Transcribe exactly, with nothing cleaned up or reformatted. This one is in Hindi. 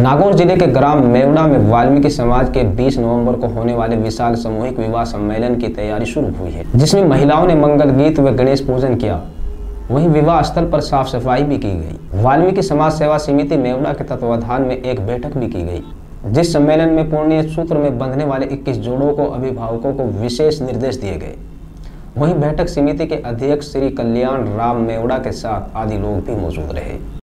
नागौर जिले के ग्राम मेवड़ा में वाल्मीकि समाज के बीस नवंबर को होने वाले विशाल सामूहिक विवाह सम्मेलन की तैयारी शुरू हुई है, जिसमें महिलाओं ने मंगल गीत व गणेश पूजन किया। वहीं विवाह स्थल पर साफ सफाई भी की गई। वाल्मीकि समाज सेवा समिति मेवड़ा के तत्वाधान में एक बैठक भी की गई, जिस सम्मेलन में पुण्य सूत्र में बंधने वाले इक्कीस जोड़ों को अभिभावकों को विशेष निर्देश दिए गए। वहीं बैठक समिति के अध्यक्ष श्री कल्याण राम मेवड़ा के साथ आदि लोग भी मौजूद रहे।